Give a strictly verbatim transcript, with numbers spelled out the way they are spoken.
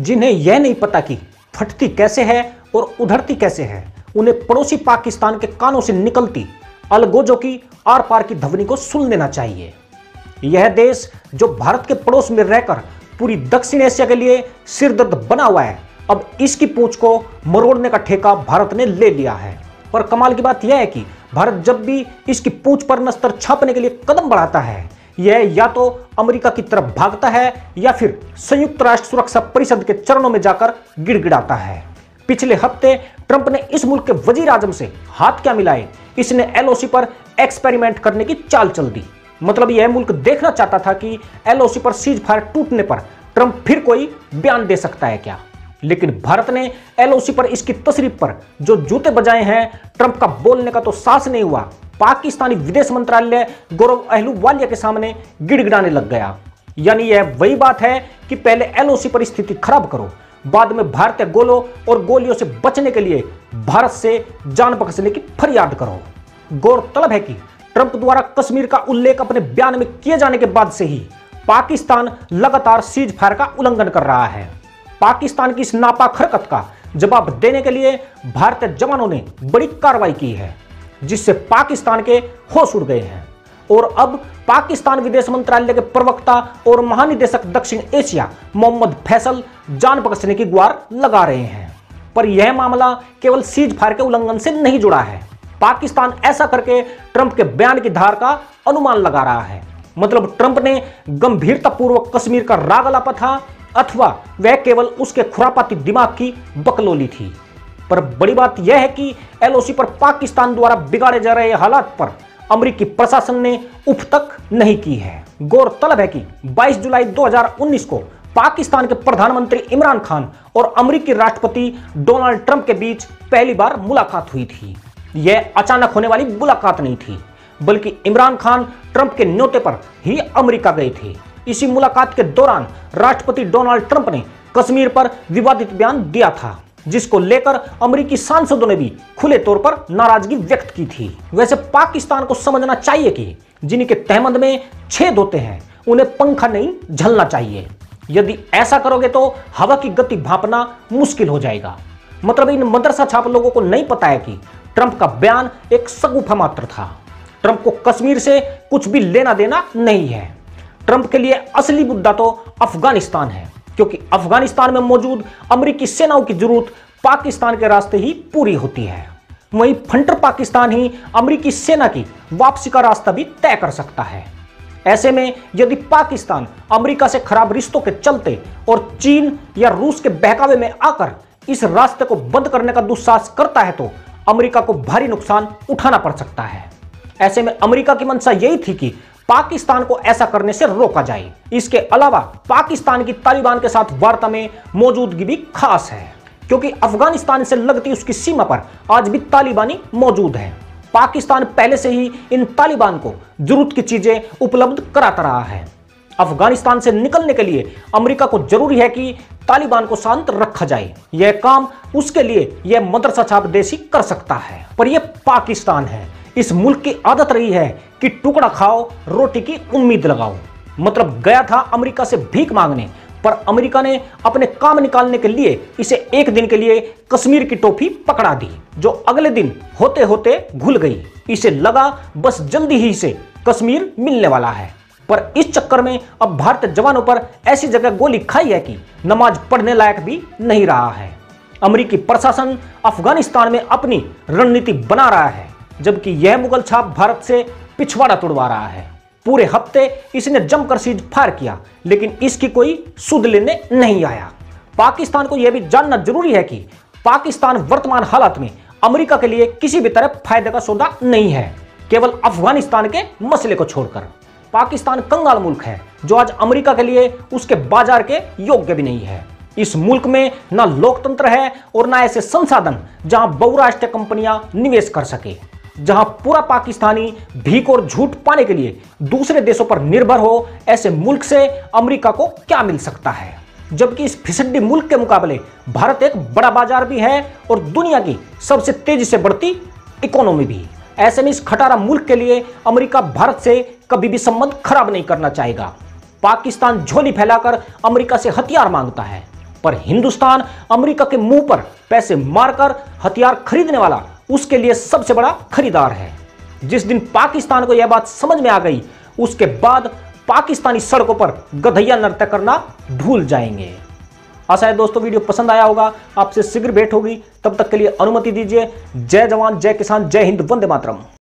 जिन्हें यह नहीं पता कि फटती कैसे है और उधरती कैसे है, उन्हें पड़ोसी पाकिस्तान के कानों से निकलती अलगोजों की आर पार की ध्वनि को सुन लेना चाहिए। यह देश जो भारत के पड़ोस में रहकर पूरी दक्षिण एशिया के लिए सिरदर्द बना हुआ है, अब इसकी पूंछ को मरोड़ने का ठेका भारत ने ले लिया है। पर कमाल की बात यह है कि भारत जब भी इसकी पूंछ पर नस्तर छापने के लिए कदम बढ़ाता है, यह या तो अमेरिका की तरफ भागता है या फिर संयुक्त राष्ट्र सुरक्षा परिषद के चरणों में जाकर गिड़गिड़ाता है। पिछले हफ्ते ट्रंप ने इस मुल्क के वजीर आजम से हाथ क्या मिलाए, इसने एलओसी पर एक्सपेरिमेंट करने की चाल चल दी। मतलब यह मुल्क देखना चाहता था कि एलओसी पर सीज फायर टूटने पर ट्रंप फिर कोई बयान दे सकता है क्या। लेकिन भारत ने एलओसी पर इसकी तशरीफ पर जो जूते बजाए हैं, ट्रंप का बोलने का तो साहस नहीं हुआ। पाकिस्तानी विदेश मंत्रालय गौरव अहलूवालिया के सामने गिड़गिड़ाने लग गया। यानी यह वही बात है कि पहले एलओसी पर स्थिति खराब करो, बाद में भारतीय गोलों और गोलियों से बचने के लिए भारत से जान बख्शने की फरियाद करो। गौरतलब है कि ट्रंप द्वारा कश्मीर का उल्लेख अपने बयान में किए जाने के बाद से ही पाकिस्तान लगातार सीज फायर का उल्लंघन कर रहा है। पाकिस्तान की इस नापाक हरकत का जवाब देने के लिए भारतीय जवानों ने बड़ी कार्रवाई की है, जिससे पाकिस्तान के होश उड़ गए हैं। और अब पाकिस्तान विदेश मंत्रालय के प्रवक्ता और महानिदेशक दक्षिण एशिया मोहम्मद फैसल जान बख्शने की गुहार लगा रहे हैं। पर यह मामला केवल सीज फायर के उल्लंघन से नहीं जुड़ा है। पाकिस्तान ऐसा करके ट्रंप के बयान की धार का अनुमान लगा रहा है। मतलब ट्रंप ने गंभीरतापूर्वक कश्मीर का राग अलापा था, अथवा वह केवल उसके खुरापाती दिमाग की बकलोली थी। पर बड़ी बात यह है कि एलओसी पर पाकिस्तान द्वारा बिगाड़े जा रहे हालात पर अमेरिकी प्रशासन ने उफ तक नहीं की है। गौरतलब है कि बाईस जुलाई दो हज़ार उन्नीस को पाकिस्तान के प्रधानमंत्री इमरान खान और अमेरिकी राष्ट्रपति डोनाल्ड ट्रंप के बीच पहली बार मुलाकात हुई थी। यह अचानक होने वाली मुलाकात नहीं थी, बल्कि इमरान खान ट्रंप के न्योते पर ही अमेरिका गए थे। इसी मुलाकात के दौरान राष्ट्रपति डोनाल्ड ट्रंप ने कश्मीर पर विवादित बयान दिया था, जिसको लेकर अमेरिकी सांसदों ने भी खुले तौर पर नाराजगी व्यक्त की थी। वैसे पाकिस्तान को समझना चाहिए कि जिनके तहमंद में छेद होते हैं, उन्हें पंखा नहीं झलना चाहिए। यदि ऐसा करोगे तो हवा की गति भांपना मुश्किल हो जाएगा। मतलब इन मदरसा छाप लोगों को नहीं पता है कि ट्रंप का बयान एक शगुफा मात्र था। ट्रंप को कश्मीर से कुछ भी लेना देना नहीं है। ट्रंप के लिए असली मुद्दा तो अफगानिस्तान है, क्योंकि अफगानिस्तान में मौजूद अमेरिकी सेनाओं की जरूरत पाकिस्तान के रास्ते ही पूरी होती है। वहीं फंटर पाकिस्तान ही अमेरिकी सेना की वापसी का रास्ता भी तय कर सकता है। ऐसे में यदि पाकिस्तान अमेरिका से खराब रिश्तों के चलते और चीन या रूस के बहकावे में आकर इस रास्ते को बंद करने का दुस्साहस करता है, तो अमेरिका को भारी नुकसान उठाना पड़ सकता है। ऐसे में अमेरिका की मंशा यही थी कि पाकिस्तान को ऐसा करने से रोका जाए। इसके अलावा पाकिस्तान की तालिबान के साथ वार्ता में मौजूदगी भी खास है, क्योंकि अफगानिस्तान से लगती उसकी सीमा पर आज भी तालिबानी मौजूद है। पाकिस्तान पहले से ही इन तालिबान को जरूरत की चीजें उपलब्ध कराता रहा है। अफगानिस्तान से निकलने के लिए अमेरिका को जरूरी है कि तालिबान को शांत रखा जाए। यह काम उसके लिए यह मदरसा छाप देश ही कर सकता है। पर यह पाकिस्तान है। इस मुल्क की आदत रही है कि टुकड़ा खाओ, रोटी की उम्मीद लगाओ। मतलब गया था अमेरिका से भीख मांगने, पर अमेरिका ने अपने काम निकालने के लिए इसे एक दिन के लिए कश्मीर की टोपी पकड़ा दी, जो अगले दिन होते होते घुल गई। इसे लगा बस जल्दी ही इसे कश्मीर मिलने वाला है। पर इस चक्कर में अब भारतीय जवानों पर ऐसी जगह गोली खाई है कि नमाज पढ़ने लायक भी नहीं रहा है। अमेरिकी प्रशासन अफगानिस्तान में अपनी रणनीति बना रहा है, जबकि यह मुगल छाप भारत से पिछवाड़ा तुड़वा रहा है। पूरे हफ्ते इसने जमकर सीज फायर किया, लेकिन इसकी कोई सुध लेने नहीं आया। पाकिस्तान को यह भी जानना जरूरी है कि पाकिस्तान वर्तमान हालात में अमेरिका के लिए किसी भी तरह फायदे का सौदा नहीं है, केवल अफगानिस्तान के मसले को छोड़कर। पाकिस्तान कंगाल मुल्क है, जो आज अमेरिका के लिए उसके बाजार के योग्य भी नहीं है। इस मुल्क में ना लोकतंत्र है और ना ऐसे संसाधन जहां बहुराष्ट्रीय कंपनियां निवेश कर सके, जहां पूरा पाकिस्तानी भीख और झूठ पाने के लिए दूसरे देशों पर निर्भर हो। ऐसे मुल्क से अमेरिका को क्या मिल सकता है? जबकि इस फिसड्डी मुल्क के मुकाबले भारत एक बड़ा बाजार भी है और दुनिया की सबसे तेजी से बढ़ती इकोनॉमी भी। ऐसे में इस खटारा मुल्क के लिए अमेरिका भारत से कभी भी संबंध खराब नहीं करना चाहेगा। पाकिस्तान झोली फैलाकर अमेरिका से हथियार मांगता है, पर हिंदुस्तान अमेरिका के मुंह पर पैसे मारकर हथियार खरीदने वाला उसके लिए सबसे बड़ा खरीदार है। जिस दिन पाकिस्तान को यह बात समझ में आ गई, उसके बाद पाकिस्तानी सड़कों पर गधैया नृत्य करना भूल जाएंगे। आशा है दोस्तों वीडियो पसंद आया होगा। आपसे शीघ्र भेंट होगी, तब तक के लिए अनुमति दीजिए। जय जवान, जय किसान, जय हिंद, वंदे मातरम।